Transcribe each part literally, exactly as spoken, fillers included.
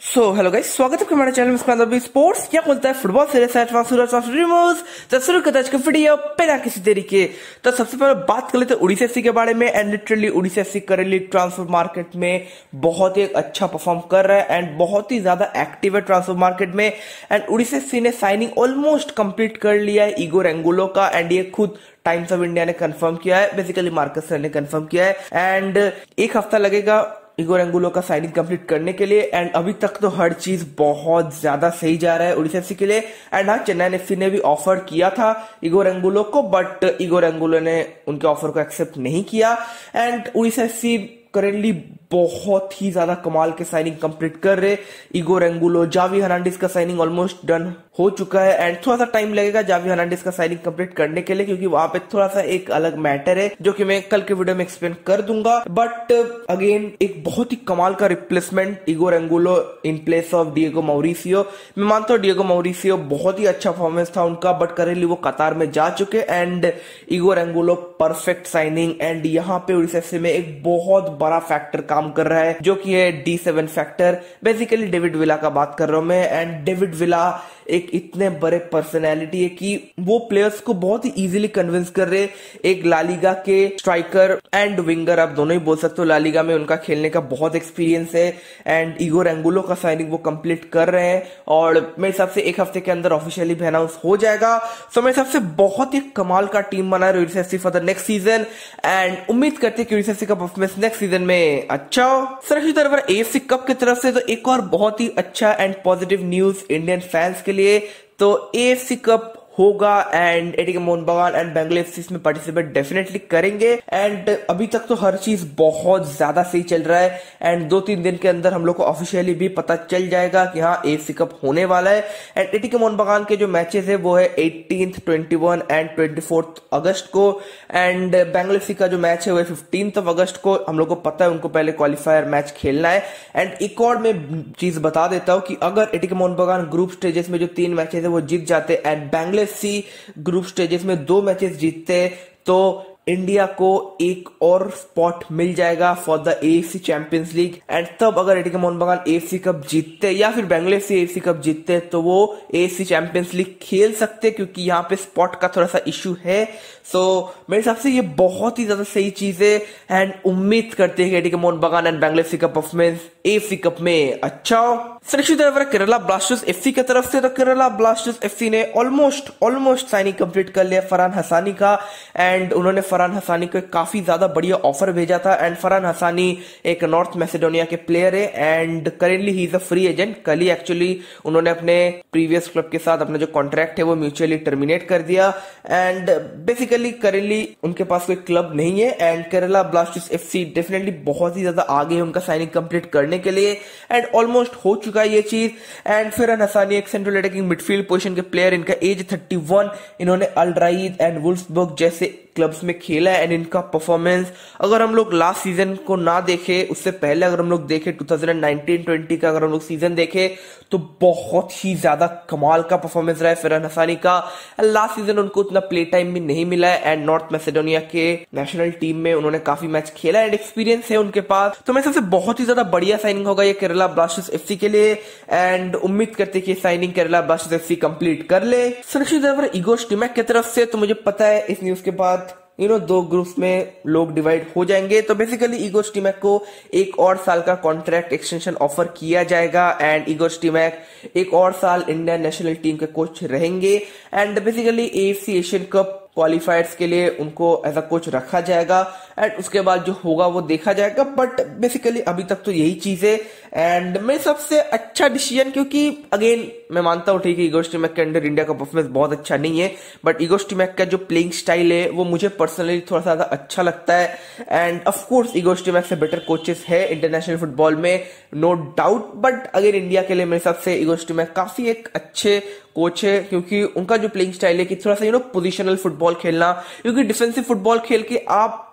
So hello guys, स्वागत है हमारे चैनल में अभी स्पोर्ट्स क्या बोलता है फुटबॉल से तो शुरू करते हैं आज का वीडियो बिना किसी तरीके। तो सबसे पहले बात कर लेते हैं उड़ीसा एफसी के बारे में। And literally Odisha FC currently transfer market में बहुत ही अच्छा परफॉर्म कर रहा है एंड बहुत ही ज्यादा एक्टिव है ट्रांसफर मार्केट में। एंड उड़ीसा एफसी ने साइनिंग ऑलमोस्ट कंप्लीट कर लिया है इगोर एंगुलो का, एंड ये खुद टाइम्स ऑफ इंडिया ने कंफर्म किया है, बेसिकली मार्कस सर ने कंफर्म किया है। एंड एक हफ्ता लगेगा इगोर एंगुलो का साइनिंग कंप्लीट करने के लिए। एंड अभी तक तो हर चीज बहुत ज्यादा सही जा रहा है उड़ीसा एफसी के लिए। एंड हाँ, चेन्नई एफसी ने भी ऑफर किया था इगोर एंगुलो को, बट इगोर एंगुलो ने उनके ऑफर को एक्सेप्ट नहीं किया। एंड उड़ीसा एफसी करेंटली बहुत ही ज्यादा कमाल के साइनिंग कंप्लीट कर रहे। इगोर एंगुलो, जावी हर्नांडिस का साइनिंग ऑलमोस्ट डन हो चुका है एंड थोड़ा सा टाइम लगेगा जावी हर्नांडिस का साइनिंग कंप्लीट करने के लिए, क्योंकि वहां पे थोड़ा सा एक अलग मैटर है जो कि मैं कल के वीडियो में एक्सप्लेन कर दूंगा। बट अगेन एक बहुत ही कमाल का replacement Igor Angulo in place of Diego Mauricio. मैं मानता हूँ डिएगो मौरिसियो बहुत ही अच्छा परफॉर्मेंस था उनका, बट करेंटली वो कतार में जा चुके and Igor Angulo perfect signing. And यहाँ पे उड़ीसा एफसी में एक बहुत बड़ा फैक्टर काम कर रहा है जो कि है D seven factor. Basically David Villa का बात कर रहा हूं मैं। एंड डेविड विला एक इतने बड़े पर्सनैलिटी है कि वो प्लेयर्स को बहुत ही इजीली कन्विंस कर रहे। एक लालीगा के स्ट्राइकर एंड विंगर, आप दोनों ही बोल सकते हो, लालीगा में उनका खेलने का बहुत एक्सपीरियंस है। एंड इगोर एंगुलो का साइनिंग वो कंप्लीट कर रहे हैं और मेरे हिसाब से एक हफ्ते के अंदर ऑफिशियली भी अनाउंस हो जाएगा। सो मेरे हिसाब से बहुत ही कमाल का टीम बना रहे Odisha FC for the next season. And उम्मीद करते हैं कि उड़ीसा एफसी का परफॉर्मेंस नेक्स्ट सीजन में अच्छा हो। सुरक्षित तरफ एएफसी कप की तरफ से तो एक और बहुत ही अच्छा and positive news Indian fans के लिए, तो एएफसी कप होगा and ATK Mohan Bagan and Bangalore FC इसमें पार्टिसिपेट डेफिनेटली करेंगे। एंड अभी तक तो हर चीज बहुत ज्यादा सही चल रहा है एंड दो तीन दिन के अंदर हम लोग को ऑफिशियली भी पता चल जाएगा कि हाँ एएफसी कप होने वाला है। एंड एटीके मोहन बगान के जो मैचेस है वो है eighteenth, twenty one and twenty fourth August को। एंड बेंगलोर एफसी का जो मैच है वो फिफ्टींथ ऑफ अगस्त को। हम लोग को पता है उनको पहले क्वालिफायर मैच खेलना है। एंड एक और मैं चीज बता देता हूँ कि अगर एटीके मोहन बगान ग्रुप स्टेजेस में जो तीन मैचेस है वो जीत जाते and Bangalore FC group stages में दो मैचेस जीतते तो इंडिया को एक और स्पॉट मिल जाएगा for the AFC champions league. And तब अगर एटीके मोहन बगान एएफसी कप जीतते या फिर बेंगलोर एफसी एएफसी कप जीतते तो वो एएफसी चैंपियंस लीग खेल सकते, क्योंकि यहाँ पे स्पॉट का थोड़ा सा इश्यू है। सो so, मेरे हिसाब से ये बहुत ही ज्यादा सही चीज है एंड उम्मीद करते हैं कि ATK Mohan Bagan and Bangalore FC का परफॉर्मेंस एएफसी कप में अच्छा हो। सुरक्षित तरफ केरला ब्लास्टर्स एफसी की तरफ से तो केरला ब्लास्टर्स एफसी ने ऑलमोस्ट ऑलमोस्ट साइनिंग कंप्लीट कर लिया फरहान हसानी का। एंड उन्होंने फरहान हसानी को काफी ज्यादा बढ़िया ऑफर भेजा था। एंड फरहान हसानी एक नॉर्थ मैसेडोनिया के प्लेयर है and currently he is a free agent. कल ही एक्चुअली उन्होंने अपने प्रीवियस क्लब के साथ अपना जो कॉन्ट्रैक्ट है वो म्यूचुअली टर्मिनेट कर दिया। एंड बेसिकली करेंटली उनके पास कोई क्लब नहीं है and Kerala Blasters FC definitely बहुत ही ज्यादा आगे है उनका साइनिंग कंप्लीट करने के लिए एंड ऑलमोस्ट हो चुका है ये चीज। एंड फरहान हसानी एक सेंट्रल अटैकिंग मिडफील्ड पोजीशन के प्लेयर, इनका एज थर्टी वन, इन्होंने अल राइद एंड वुल्फ्सबर्ग जैसे क्लब्स में खेला है। एंड इनका परफॉर्मेंस अगर हम लोग लास्ट सीजन को ना देखे, उससे पहले अगर हम लोग देखे टू थाउजेंड नाइनटीन ट्वेंटी का अगर हम लोग सीजन देखे तो बहुत ही ज्यादा कमाल का परफॉर्मेंस रहा है फरहान हसानी का। लास्ट सीजन उनको उतना प्ले टाइम भी नहीं मिला है एंड नॉर्थ मैसेडोनिया के नेशनल टीम में उन्होंने काफी मैच खेला एंड एक्सपीरियंस है उनके पास। तो मेरे सबसे बहुत ही ज्यादा बढ़िया साइनिंग होगा ये केरला ब्लास्टर्स एफसी के लिए एंड उम्मीद करते कि signing Kerala Blasters FC complete कर ले। सुरक्षित इगोर स्टीमैक की तरफ से तो मुझे पता है इस न्यूज के बाद यू नो दो ग्रुप्स में लोग डिवाइड हो जाएंगे। तो बेसिकली इगोर स्टीमैक को एक और साल का कॉन्ट्रैक्ट एक्सटेंशन ऑफर किया जाएगा एंड इगोर स्टीमैक एक और साल इंडियन नेशनल टीम के कोच रहेंगे। And basically AFC Asian cup qualifiers के लिए उनको एज अ कोच रखा जाएगा एंड उसके बाद जो होगा वो देखा जाएगा। बट बेसिकली अभी तक तो यही चीज है एंड मेरे सबसे अच्छा डिसीजन, क्योंकि अगेन मैं मानता हूँ ठीक है इगोर स्टीमैक के अंडर इंडिया का परफॉर्मेंस बहुत अच्छा नहीं है, बट इगोर स्टीमैक का जो प्लेइंग स्टाइल है वो मुझे पर्सनली थोड़ा सा ज्यादा अच्छा लगता है। And of course Igor Stimac से बेटर कोचेस है इंटरनेशनल फुटबॉल में, नो डाउट। बट अगर इंडिया के लिए मेरे हिसाब से इगोर स्टीमैक काफी एक अच्छे कोच है, क्योंकि उनका जो प्लेइंग स्टाइल है कि थोड़ा सा यू नो पोजिशनल फुटबॉल खेलना, क्योंकि डिफेंसिव फुटबॉल खेल के आप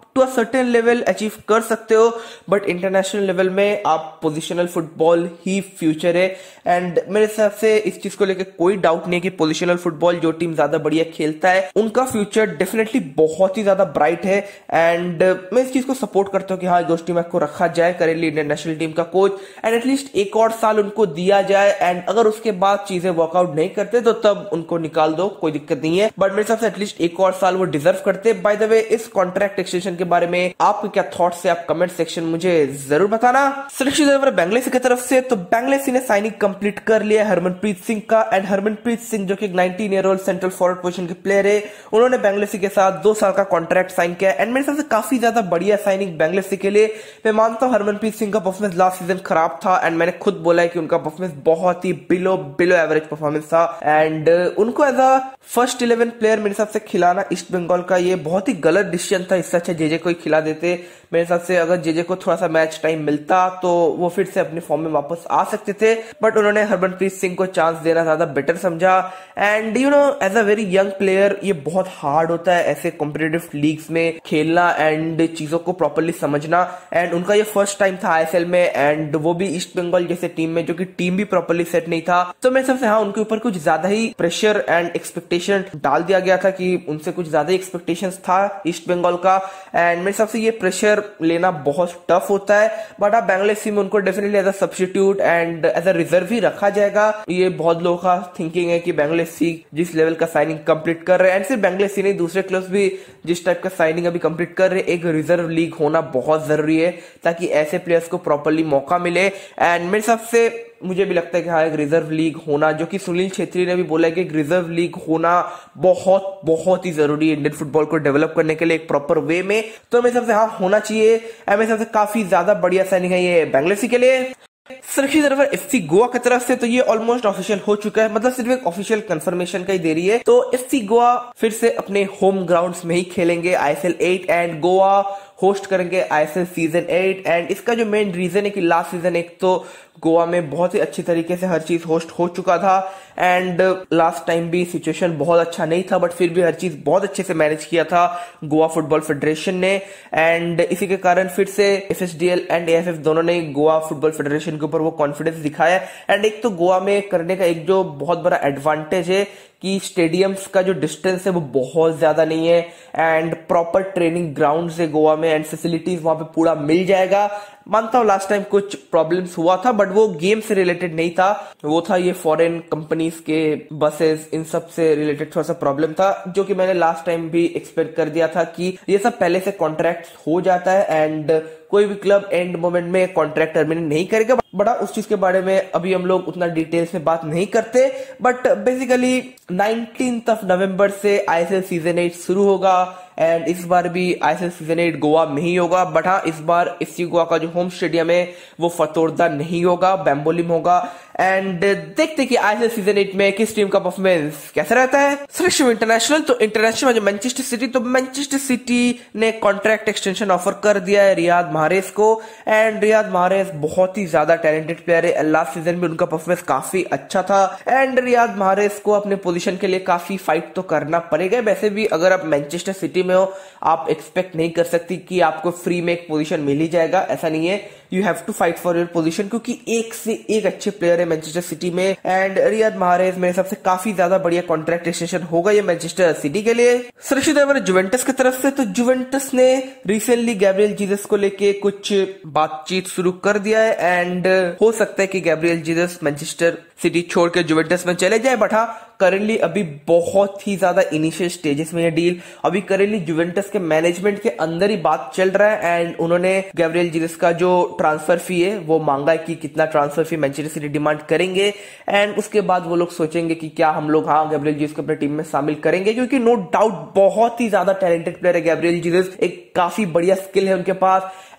to a certain level achieve कर सकते हो, बट इंटरनेशनल लेवल में आप पोजिशनल फुटबॉल ही फ्यूचर है। एंड मेरे हिसाब से इस चीज को लेकर कोई डाउट नहीं है कि पोजिशनल फुटबॉल जो टीम ज्यादा बढ़िया खेलता है उनका फ्यूचर डेफिनेटली बहुत ही ज्यादा ब्राइट है। एंड मैं इस चीज को सपोर्ट करता हूँ कि हाँ गोस्टी मैक को रखा जाए करेंटली इंडियन नेशनल टीम का कोच, एंड एटलीस्ट एक और साल उनको दिया जाए। एंड अगर उसके बाद चीजें वर्कआउट नहीं करते तो तब उनको निकाल दो, कोई दिक्कत नहीं है, बट मेरे हिसाब से एटलीस्ट एक और साल वो डिजर्व करते। बाय द वे इस कॉन्ट्रैक्ट एक्सटेंशन के बारे में आपके क्या थॉट्स है, आप कमेंट सेक्शन मुझे जरूर बताना। सुरक्षित बांग्लादेश की तरफ से तो बांग्लादेश ने साइनिंग कंप्लीट कर लिया हरमनप्रीत सिंह का। एंड हरमनप्रीत सिंह जो कि nineteen year old central forward position के प्लेयर है, उन्होंने बांग्लादेश के साथ दो साल का कॉन्ट्रैक्ट साइन किया। एंड मेरे हिसाब से काफी ज्यादा बढ़िया साइनिंग बांग्लादेश के लिए। मैं मानता हूं हरमनप्रीत सिंह का परफॉर्मेंस लास्ट सीजन खराब था, एंड मैंने खुद बोला है कि उनका परफॉर्मेंस बहुत ही बिलो बिलो एवरेज परफॉर्मेंस था। एंड उनको as a first eleven player मेरे हिसाब से खिलाना ईस्ट बंगाल का ये बहुत ही गलत डिसीजन था। इससे अच्छा जेजे को ही खिला देते। मेरे हिसाब से अगर जेजे को थोड़ा सा मैच टाइम मिलता तो वो फिर से अपने फॉर्म में वापस आ सकते थे, बट उन्होंने हरमनप्रीत सिंह को चांस देना ज्यादा बेटर समझा। And you know as a very young player ये बहुत हार्ड होता है ऐसे कॉम्पिटिटिव लीग्स में खेलना एंड चीजों को प्रॉपर्ली समझना। एंड उनका ये फर्स्ट टाइम था आईएसएल में, एंड वो भी ईस्ट बंगाल जैसे टीम में जो कि टीम भी प्रॉपर्ली सेट नहीं था। तो मेरे हिसाब से हाँ उनके ऊपर कुछ ज्यादा ही प्रेशर एंड एक्सपेक्टेशन डाल दिया गया था कि उनसे कुछ ज्यादा एक्सपेक्टेशंस था ईस्ट बंगाल का। एंड मेरे हिसाब से ये प्रेशर लेना बहुत टफ होता है, बट आप बांग्लादेश में उनको definitely as a substitute and as a reserve ही रखा जाएगा। ये बहुत लोगों का थिंकिंग है कि बांग्लादेश जिस लेवल का साइनिंग कंप्लीट कर रहे हैं, एंड सिर्फ बांग्लादेश नहीं दूसरे क्लब्स भी जिस टाइप का साइनिंग अभी कंप्लीट कर रहे हैं, एक रिजर्व लीग होना बहुत जरूरी है ताकि ऐसे प्लेयर्स को प्रॉपर्ली मौका मिले। एंड मेरे हिसाब से मुझे भी लगता है कि हाँ एक रिजर्व लीग होना, जो कि सुनील छेत्री ने भी बोला है कि एक रिजर्व लीग होना बहुत बहुत ही जरूरी है इंडियन फुटबॉल को डेवलप करने के लिए एक प्रॉपर वे में। तो मेरे हिसाब से हाँ होना चाहिए। मेरे हिसाब से काफी ज्यादा बढ़िया साइनिंग है ये बांग्लादेश के लिए। सुरक्षित तरफ एफसी गोवा की तरफ से तो ये ऑलमोस्ट ऑफिशियल हो चुका है, मतलब सिर्फ एक ऑफिशियल कंफर्मेशन का ही देरी है। तो एफसी गोवा फिर से अपने होम ग्राउंड्स में ही खेलेंगे ISL eight, and Goa host करेंगे आईएसएल सीजन एट। एंड इसका जो मेन रीजन है कि लास्ट सीजन एक तो गोवा में बहुत ही अच्छी तरीके से हर चीज होस्ट हो चुका था, एंड लास्ट टाइम भी सिचुएशन बहुत अच्छा नहीं था, बट फिर भी हर चीज बहुत अच्छे से मैनेज किया था गोवा फुटबॉल फेडरेशन ने। एंड इसी के कारण फिर से एफएसडीएल एंड एएफएफ दोनों ने गोवा फुटबॉल फेडरेशन के ऊपर वो कॉन्फिडेंस दिखाया। एंड एक तो गोवा में करने का एक जो बहुत बड़ा एडवांटेज है कि स्टेडियम्स का जो डिस्टेंस है वो बहुत ज्यादा नहीं है, एंड प्रॉपर ट्रेनिंग ग्राउंड है गोवा में, एंड फैसिलिटीज वहां पे पूरा मिल जाएगा। मानता हूँ लास्ट टाइम कुछ प्रॉब्लम्स हुआ था, बट वो गेम से रिलेटेड नहीं था, वो था ये फॉरेन कंपनीज के बसेस इन सब से रिलेटेड थोड़ा सा प्रॉब्लम था, जो कि मैंने लास्ट टाइम भी एक्सपेक्ट कर दिया था कि ये सब पहले से कॉन्ट्रैक्ट हो जाता है एंड कोई भी क्लब एंड मोमेंट में कॉन्ट्रैक्ट टर्मिनेट नहीं करेगा। बड़ा उस चीज के बारे में अभी हम लोग उतना डिटेल्स में बात नहीं करते, but basically nineteenth of November से आईएसएल सीजन एट शुरू होगा, एंड इस बार भी आईएसएल सीजन एट गोवा में ही होगा। बट हाँ इस बार एफसी गोवा का जो होम स्टेडियम है वो फतोरदा नहीं होगा, बेम्बोली में होगा। एंड देखते कि आईएसएल सीजन एट में किस टीम का परफॉर्मेंस कैसा रहता है। सुरक्षित इंटरनेशनल तो इंटरनेशनल जो मैनचेस्टर सिटी, तो मैनचेस्टर सिटी ने कॉन्ट्रैक्ट एक्सटेंशन ऑफर कर दिया है रियाद माहरेज को। एंड रियाद माहरेज बहुत ही ज्यादा टैलेंटेड प्लेयर है, लास्ट सीजन में उनका परफॉर्मेंस काफी अच्छा था, एंड रियाद माहरेज को अपने पोजीशन के लिए काफी फाइट तो करना पड़ेगा। वैसे भी अगर आप मैनचेस्टर सिटी में हो आप एक्सपेक्ट नहीं कर सकती कि आपको फ्री में एक पोजीशन मिल ही जाएगा, ऐसा नहीं है, you have to fight for your position, क्योंकि एक से एक अच्छे प्लेयर है मैनचेस्टर सिटी में। एंड रियाद माहरेज मेरे हिसाब से काफी ज्यादा बढ़िया कॉन्ट्रैक्ट एक्सटेंशन होगा ये मैनचेस्टर सिटी के लिए। सुरक्षित जुवेंटस की तरफ से तो जुवेंटस ने रिसेंटली गैब्रियल जीसस को लेके कुछ बातचीत शुरू कर दिया है, एंड हो सकता है कि गैब्रियल जीसस मैनचेस्टर सिटी छोड़ के जुवेंटस में चले जाए। बट हाँ करेंटली अभी बहुत ही ज्यादा इनिशियल स्टेजेस में है डील, अभी करेंटली जुवेंटस के मैनेजमेंट के अंदर ही बात चल रहा है, एंड उन्होंने गैब्रियल जीसस का जो ट्रांसफर फी है वो मांगा है कि कितना transfer fee Manchester City demand करेंगे, एंड उसके बाद वो लोग सोचेंगे कि क्या हम लोग हाँ गैब्रियल जीसस को अपनी टीम में शामिल करेंगे, क्योंकि नो डाउट बहुत ही ज्यादा टैलेंटेड प्लेयर है गैब्रियल जीसस, एक काफी बढ़िया स्किल है उनके पास।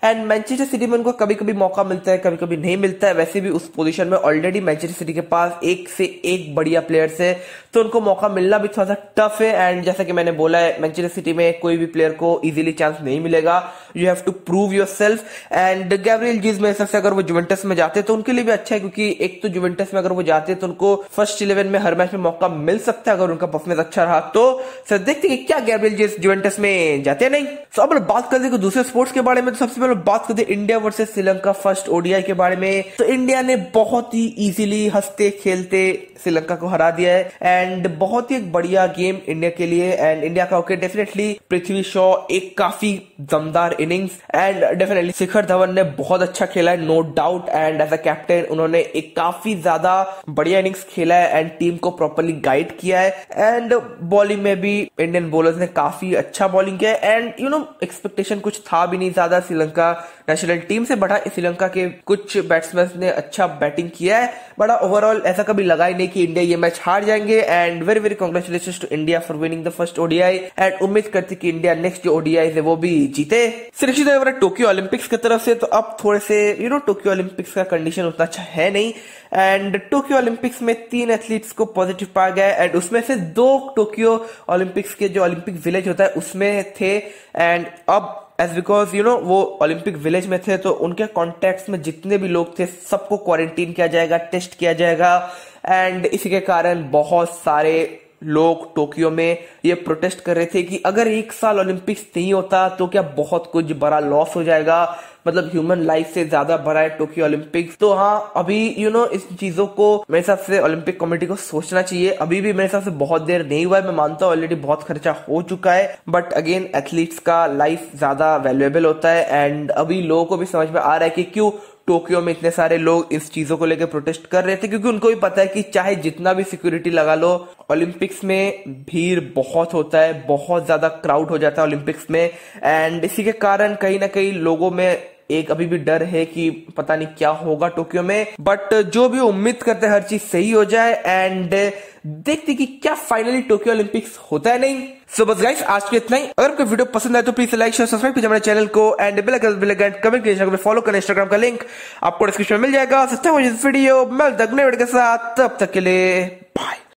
एंड मैनचेस्टर सिटी में उनको कभी कभी मौका मिलता है, कभी कभी नहीं मिलता है। वैसे भी उस पोजीशन में ऑलरेडी मैनचेस्टर सिटी के पास एक से एक बढ़िया प्लेयर्स है, तो उनको मौका मिलना भी थोड़ा सा टफ है। एंड जैसा कि मैंने बोला है, मैनचेस्टर सिटी में कोई भी प्लेयर को इजीली चांस नहीं मिलेगा, you have to prove yourself. And Gabriel Jesus में सबसे अगर वो जुवेंटस में जाते तो उनके लिए भी अच्छा है, क्योंकि एक तो जुवेंटस में अगर वो जाते तो उनको फर्स्ट इलेवन में हर मैच में मौका मिल सकता है अगर उनका परफॉर्मेंस अच्छा रहा तो। सर देखते हैं क्या गैब्रियल जीसस जुवेंटस में जाते हैं नहीं। तो अब बात करते हैं दूसरे स्पोर्ट्स के बारे में, तो सबसे पहले बात करते हैं India versus Sri Lanka first ODI के बारे में। तो इंडिया ने बहुत ही इजीली हंसते खेलते श्रीलंका को हरा दिया है एंड बहुत ही एक बढ़िया गेम इंडिया के लिए। एंड इंडिया का ओके डेफिनेटली पृथ्वी शॉ एक काफी दमदार innings and definitely Shikhar Dhawan ने बहुत अच्छा खेला है, no doubt. And as a captain उन्होंने एक काफी ज्यादा बढ़िया इनिंग्स खेला है एंड टीम को प्रॉपर्ली गाइड किया है। एंड बॉलिंग में भी इंडियन बॉलर्स ने काफी अच्छा बॉलिंग किया है एंड यू नो एक्सपेक्टेशन कुछ था भी नहीं ज्यादा श्रीलंका नेशनल टीम से, बढ़ा श्रीलंका के कुछ बैट्समैन ने अच्छा बैटिंग किया है, बड़ा ओवरऑल ऐसा कभी लगा ही नहीं कि इंडिया ये मैच हार जाएंगे। And very very congratulations to India for winning the first ODI and उम्मीद करती कि इंडिया नेक्स्ट जो ओडीआई है वो भी जीते। सुरक्षित है टोक्यो ओलंपिक्स की तरफ से, तो अब थोड़े से यू नो टोक्यो ओलंपिक्स का कंडीशन उतना अच्छा है नहीं एंड टोक्यो ओलंपिक्स में तीन एथलीट्स को पॉजिटिव पाया गया एंड उसमें से दो टोक्यो ओलंपिक्स के जो ओलंपिक विलेज होता है उसमें थे। एंड अब एज बिकॉज यू नो वो ओलंपिक विलेज में थे तो उनके कॉन्टेक्ट में जितने भी लोग थे सबको क्वारंटीन किया जाएगा, टेस्ट किया जाएगा। एंड इसी के कारण बहुत सारे लोग टोक्यो में ये प्रोटेस्ट कर रहे थे कि अगर एक साल ओलंपिक्स नहीं होता तो क्या बहुत कुछ बड़ा लॉस हो जाएगा, मतलब ह्यूमन लाइफ से ज्यादा बड़ा है टोक्यो ओलंपिक्स। तो हाँ अभी यू नो इस चीजों को मेरे हिसाब से ओलंपिक कमेटी को सोचना चाहिए। अभी भी मेरे हिसाब से बहुत देर नहीं हुआ है, मैं मानता हूँ ऑलरेडी बहुत खर्चा हो चुका है, बट अगेन एथलीट्स का लाइफ ज्यादा वैल्यूएबल होता है। एंड अभी लोगों को भी समझ में आ रहा है कि क्यों टोक्यो में इतने सारे लोग इस चीजों को लेकर प्रोटेस्ट कर रहे थे, क्योंकि उनको भी पता है कि चाहे जितना भी सिक्योरिटी लगा लो ओलंपिक्स में भीड़ बहुत होता है, बहुत ज्यादा क्राउड हो जाता है ओलंपिक्स में। एंड इसी के कारण कहीं ना कहीं लोगों में एक अभी भी डर है कि पता नहीं क्या होगा टोक्यो में, बट जो भी उम्मीद करते हैं हर चीज सही हो जाए एंड देखते कि क्या फाइनली टोक्यो ओलंपिक्स होता है नहीं। सो बस गाइस आज के इतना ही। अगर आपको वीडियो पसंद आए तो प्लीज लाइक शेयर सब्सक्राइब कीजिए हमारे चैनल को and bell icon bell icon comment कीजिए, फॉलो करें, इंस्टाग्राम का लिंक आपको डिस्क्रिप्शन में मिल जाएगा। सच्चा वीडियो मैं अगले वीडियो के साथ, तब तक के लिए बाय।